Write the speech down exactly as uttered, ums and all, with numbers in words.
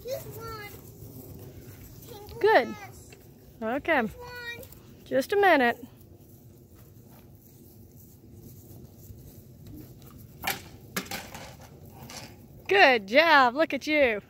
Just one. Good. Okay. Just a minute. Good job. Look at you.